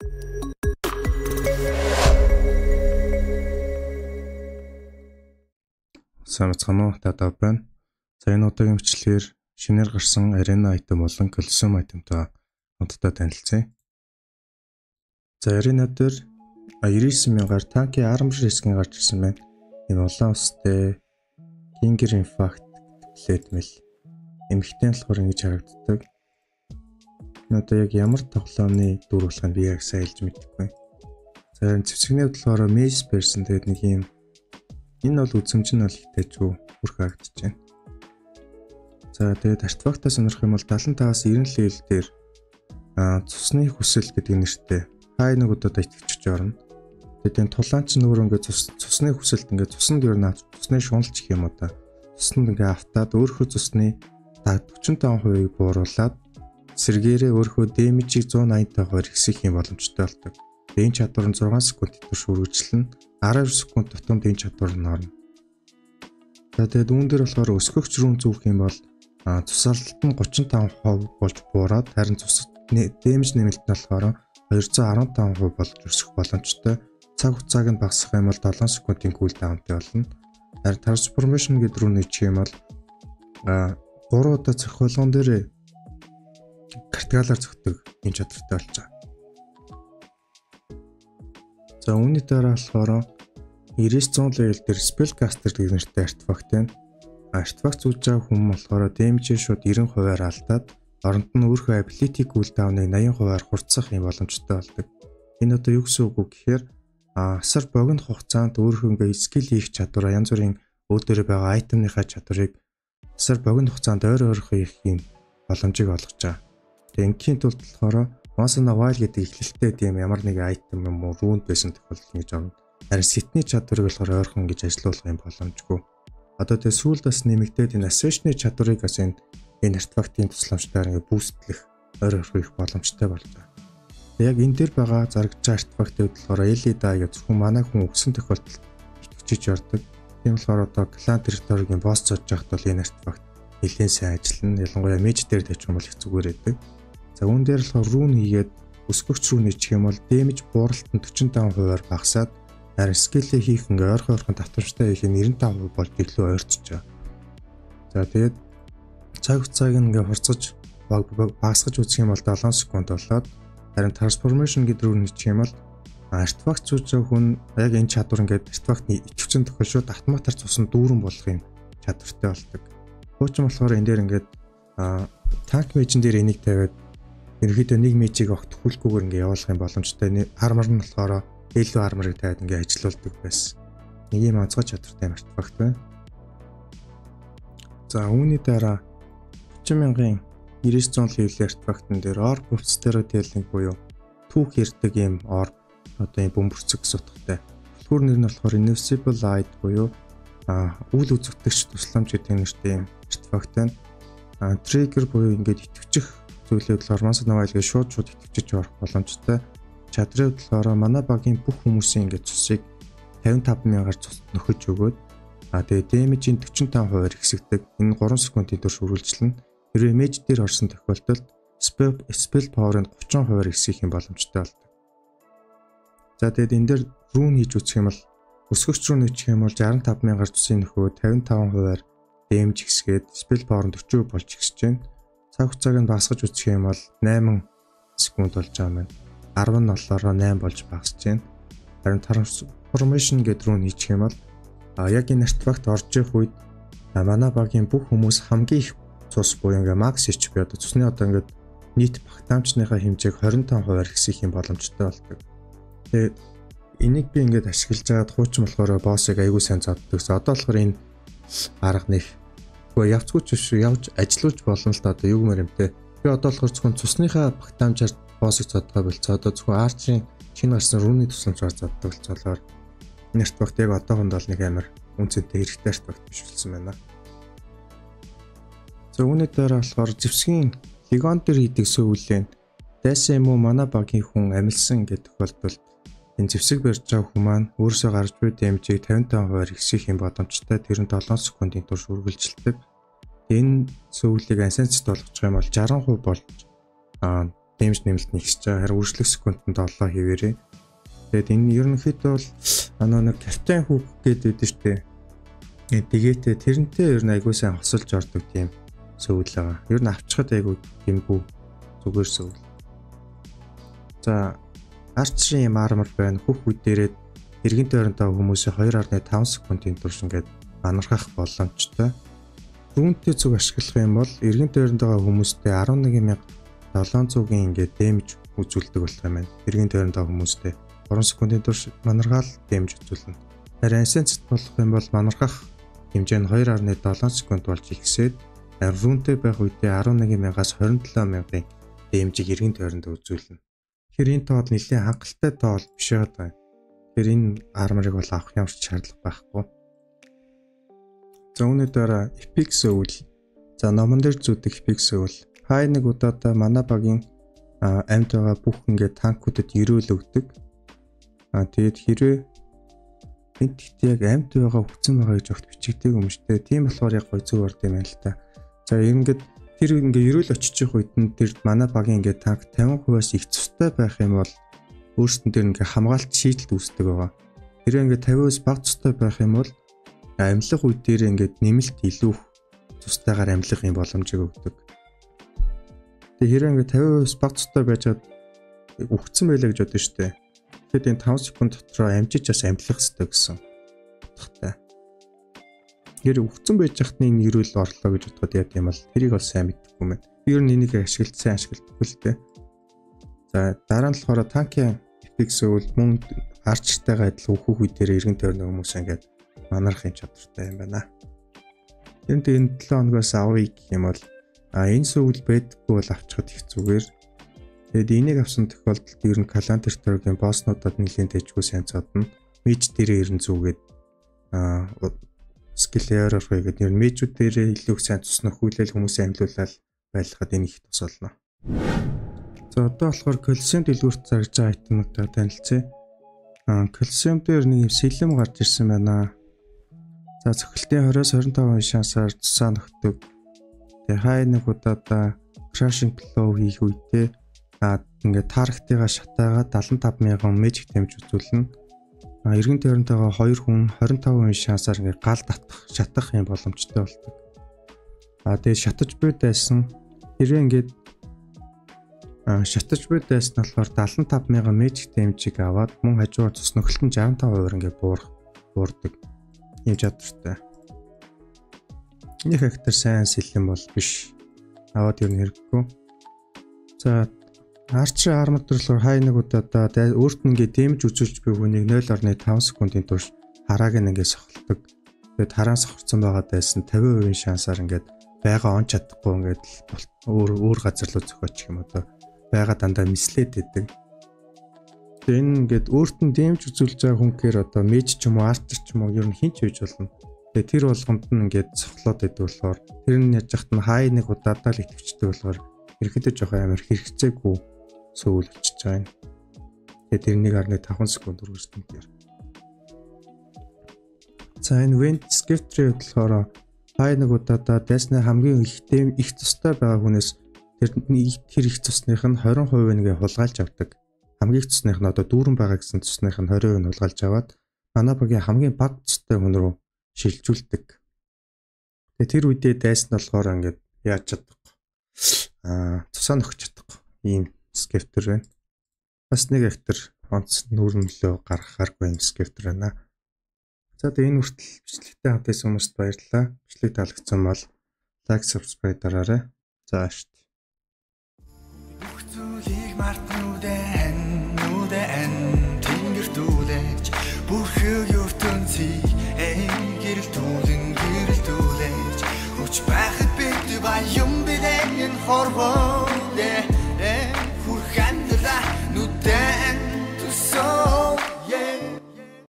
Самцгано татав байна. За энэ удаагийн бичлэгээр шинээр гарсан Arena item болон Coliseum itemтай хамтдаа танилцъя. За Arena дээр 99,000-аар танки Armor Risk-ийн гарч ирсэн байна. Энэ улаан устай Kinger Impact Plate мэл эмхтэн болохоор ингэж харагддаг. Энэ одоо яг ямар тоглооны дүр болох нь би яг сайн хэлж мэдэхгүй. За цэвсгний болохоор Maze person гэдэг нэг юм. Энэ бол үзэмж нь бол ихтэйчгүй хүрх харагдаж байна. За тэгээд артефактаа сонирх юм бол 75-аас 90 level дээр цусны хүсэл гэдэг нэртэй хай нэг удаа итгэж орно. Тэгээд энэ тулаан ч нөр ингээд цусны хүсэлт ингээд цуснд ер нь цусны шуналч гэх юм уу та. Цуснд ингээд автаад өөрхөө цусны 45% бууруулад сэргээрээ өөрхөө дэмэжийг 180-тайгаар ихсэх юм боломжтой болдог. Энэ чадвар нь 6 секунд турш үргэлжлэн 12 секунд тутамд энэ чадвар нь орно. За тэгээд үүн дээр болохоор өсгөгч рүүн зүүх юм бол цусаалт нь 35% болж буураад харин цус дэмэж нэмэлт нь болохоор 215% болж өсөх боломжтой. Цаг хугацааг нь багасгах юм бол 7 секундын кулдаунтай болно. Харин трансформашн гэдэг рүү нээчих юм бол 3 удаа цохих болгон дээр картгалаар зөгтөг энэ чадвартай болж байгаа. За үүний дараа болохоор 90-100 level дээр Spellcaster гэдэг нэртэй артефакт байна. Артефакт зүүж байгаа хүн болохоор дэмжээ шууд 90%-аар алдаад оронд нь өөрхөө ability cooldown-ыг 80%-аар хурцсах юм боломжтой болдог. Энэ одоо юу гэсэн үг вэ гэхээр асар богино хугацаанд өөрхөө ингээ скил хийх чадвараа янз бүрийн өөдөрөө байгаа айтемныхаа чадварыг асар богино хугацаанд ойрхон хийх юм боломжийг олгож байгаа. Тэгээ ингийн тулд болохоор Once in a while гэдэг эхлэлтэй тийм ямар нэг айтем юм уу rune байсан тохиолдол гэж орно. Харин сетний чадварыг болохоор ойрхон гэж ажилуулах юм боломжгүй. Одоо тэгээ сүүлд бас нэмэгдээд энэ assassin-ы чадварыг бас энэ артефактын тусламжтайгаар ингээ бустлах ойрхон их боломжтой болдог. Яг энэ дээр байгаа зарагч артефактууд болохоор Elida гэж зөвхөн манай хүн өгсөн тохиолдолд итгэж ордог. Тийм болохоор одоо клан территоригийн босс зодж байхад бол энэ артефакт нэлээд сайн ажиллана. Ялангуяа мэж дээр тавьчих юм бол их зүгээр байдаг. За үүн дээр болохоор rune хийгээд өсгөгч рүү нээчих юм бол damage бууралт нь 45%-аар багасаад харин skill-ийг хийх ингээ ойрхон татвартай хийх нь 95% болж илүү ойрчиж байгаа. За тэгээд цаг хугацааг ингээ хурцаж багасгаж үзэх юм бол 7 секунд болоод харин transformation гэдэг рүү нээчих юм бол артефакт зүүж байгаа хүн яг энэ чадвар ингээ артефактны идэвхжин тохиолшууд автоматар цусан дүүрэн болох юм чадвартай болдог. Хуучин болохоор энэ дээр ингээд танк мэжин дээр энийг тавиад ерөөдөө нэг мэжийг огт хүлгүүгээр ингээ явуулах юм боломжтой. Армор нь болохоор илүү арморыг тавиад ингээ ажилуулдаг байсан. Нэг юм онцгой чадвартай артефакт байна. За үүний дараа 30,000-ын 900 level артефактн дээр orb of stereotyping буюу түүх ярддаг юм orb одоо юм бөмбөрцөг сутгатай. Түр нэр нь болохоор invisible light буюу үйл үзэгдэгч тусламж гэдэг нэртэй юм артефакт байна. Trigger буюу ингээд итгэвчих зүйлүүд болохоор Once in a while гэж шууд итгэвчиж орох боломжтой. Чадрын болохоор манай багийн бүх хүмүүсийн ингээд цусыг 55,000-аар цусд нөхөж өгөөд тэгээ damage-ийн 45%-аар ихсэгдэг. Энэ 3 секундын турш үргэлжлэнэ. Хэрвээ mage дээр орсон тохиолдолд spell power-ын 30%-аар ихсэх юм боломжтой болдог. За тэгээд энэ дээр rune хийж үзэх юм бол өсгөгч рүү нээчих юм бол 65,000-аар цусын нөхөө 55%-аар damage ихсгээд spell power нь 40% болж ихсэж байна. Цаг хугацааг нь багасгаж үзэх юм бол 8 секунд болж байгаа юм. 17-оор 8 болж багасж байна. Харин transformation гэдэг рүү нээчих юм бол яг энэ артефакт орж ирэх үед манай багийн бүх хүмүүс хамгийн их цус буюу ингээ max HP одоо цусны одоо ингээд нийт багтаамжныхаа хэмжээг 25%-аар ихсэх юм боломжтой болдог. Тэгээд энийг би ингээд ашиглаж байгаад хуучин болохоор боссыг аягүй сайн зоддог. Одоо болохоор энэ арга нэг явцгүй ч явж ажиллуулж болно л да одоо юу гэмээр юм те. Би одоо болохоор зөвхөн цусныхаа багтаамжаар боссыг зодгоо болцоо. Одоо зөвхөн арчийн шинэ гарсан rune тусламжаар зоддог болцоолоор энэ артефакт яг одоохонд бол нэг амар үнцэнтэй хэрэгтэй артефакт биш болсон байна. За үүний дараа болохоор зэвсгийн легон дээр хийдэг сүүлэн дайсан юм уу манай багийн хүн амилсан гэдэг тохиолдолд энэ зэвсэг барьж байгаа хүн маань өөрөөсөө гарч буй дэмжийг 55%-аар ихсэх юм боломжтой. Тэр нь 7 секундын турш үргэлжилдэг. Энэ сүүлийг ансенцт болгож байгаа юм бол 60% болж дэмж нэмэлт нэгсэж байгаа. Харин үржлэх секундэд 7 хэвээрээ. Тэгээд энэ ерөнхийдөө бол нэг капитан хүүг гэдэг дээ шүү дээ. Тэгээтэй тэрнтэй ер нь айгуу сайн хосолж ордог тийм сөвөл байгаа. Ер нь авчихад айгуу гимгүү зүгээр сөвөл. За арчрын юм армор байна. Хөх үдээрээ эргэн тойронтой хүмүүсийн 2.5 секундын турш ингээд манархах боломжтой. Түүнтэй зүг ашиглах юм бол эргэн тойронд байгаа хүмүүстэй 11,700-ийн ингээд дэмж үзүүлдэг болох юм байна. Эргэн тойронд байгаа хүмүүстэй 3 секундын турш манаргаал дэмж үзүүлнэ. Харин эссенцэд болох юм бол манархах хэмжээ нь 2.7 секунд болж ихсээд рунтэй байх үедээ 11,000-аас 27,000-ийн дэмжийг эргэн тойронд үзүүлнэ. Тэгэхээр энэ тоо нэлээд хангалттай тоо биш байгаа. Тэгэхээр энэ арморыг бол авах ямар ч шаардлага байхгүй. За өнөөдөр epic сөвөл. За номон дээр зүтгэх epic сөвөл. Хай нэг удаадаа манай багийн амьд байгаа бүх ингээд танкуудад ерөөл өгдөг. Тэгээд хэрвээ энд яг амьд байгаа хүцэн байгаа гэж огт бичигдэг юм шүү дээ. Тийм болохоор яг гой зүг орд юм байна л та. За ингээд тэр ингээд ерөөл очиж явах үед нь тэр манай багийн ингээд танк 50%-аас их цустай байх юм бол өөрсдөн дээр ингээд хамгаалт шийдэлт үүсдэг байгаа. Тэр ингээд 50%-аас бага цустай байх юм бол амьлах үед дээр ингээд нэмэлт илүү цустайгаар амьлах юм боломжийг өгдөг. Тэгээ хэрэг ингээд 50%-аас бага цустай байж чад үхсэн байлаа гэж бодсон шүү дээ. Тэгэхэд энэ 5 секунд дотроо амжиж бас амьлах хэрэгтэй гэсэн утгатай. Гэр үхсэн байж хахтны энэ ерөөл орлоо гэж бодоход яа гэм бол тэрийг бол сайн мэдхгүй мэн. Ер нь энийг сайн ашигладаггүй л дээ. За дараа нь болохоор танкийн epic сөвөл мөн арчтайгаа адил өөхөх үе дээр эргэн тойрны хүмүүс ингээд манархын чадвартай юм байна. Энд энэ 7 хоногоос авъя гэх юм бол энэ сөвөл байдаггүй бол авчихад их зүгээр. Тэгэд энийг авсан тохиолдолд ер нь календар төргийн босснуудад нэлийн дэжгүй сайн цодно. Мэж дээрээ ер нь зүгээд скил error гэдэг ер нь мэжүүд дээрээ илүү сайн туснах хүлээл хүмүүсийн амьлуулаад байлгахад энэ их тус болно. За одоо болохоор кальциум дэлгүүрт зарж байгаа айтемуудаа танилцъя. Кальциум дээр нэг юм сэлэм гарч ирсэн байна. За цохилтын 20-25% шансаар цусаа нөхдөг. Тэгээ хай нэг удаадаа crashing blow хийх үедээ ингээд таргтыгаа шатаагаад 75,000 мэжик дэмж үзүүлнэ. Эргэн тойронтойгоо 2 хүн 25% шансаар ингээд гал шатах юм боломжтой болдог. Тэгээ шатаж буй дайсан хэрэг ингээд шатаж буй дайсан болохоор 75,000 мэжик дэмжийг аваад мөн хажуугаар цус нөхөлтөнд 65% ингээд буурдаг. Ийм чадвартай. Нэг хектар сайн сэлэм бол биш. Аваад ер нь хэрэггүй. За арчрын армор төрлөөр хай нэг удаадаа өөрт нь ингээд дэмж үзүүлж буй хүнийг 0.5 секундын турш харааг нь ингээд сохолдог. Тэгээд хараа сохорсон байгаа дайсан 50% шансаар ингээд байга он чадахгүй ингээд өөр газар руу зөхөж юм одоо байга дандаа мислээд идэг. Тэгээд энэ ингээд өөрт нь дэмж үзүүлж байгаа хүнхээр одоо мэж ч юм уу арчр ч юм уу ер нь хинч үйж болно. Тэгээд тэр болгонд нь ингээд сохлоод идэг болохоор тэр нь яж хат нь хай нэг удаадаа л итгэвчтэй болохоор ерөөхдөө жоох амар хэрэгцээгүй сөвөл очиж байгаа юм. Тэгээд 1.5 секунд үргэлжлэн дээр. За энэ wind skifter болохоор хай нэг удаадаа дайсны хамгийн их тустай байгаа хүнээс тэр их цусных нь 20% нэгэ хулгайлж авдаг. Хамгийн их цусных нь одоо дүүрэн байгаа гэсэн цусных нь 20% нь хулгайлж аваад манай багийн хамгийн бага цустай хүн рүү шилжүүлдэг. Тэгээд тэр үедээ дайсан болохоор ингээд яаж чадахгүй. Тусаа нөхч чадахгүй. Ийм скефтер байна. Бас нэг хектар онц нүүрмлөө гаргахааргүй юм скефтер байна. За тэгээ энэ хүртэл бичлэгтэй хамт байсан хүмүүст баярлалаа. Бичлэг таалагдсан бол лайк, subscribe дараарай. За ашт. Бүх зүйлийг мартнуудаа тэнгэртүүлээч бүрхэг ертөнцийг гэрэлтүүлээч хүч байхад бид баян бэлэн хорвоо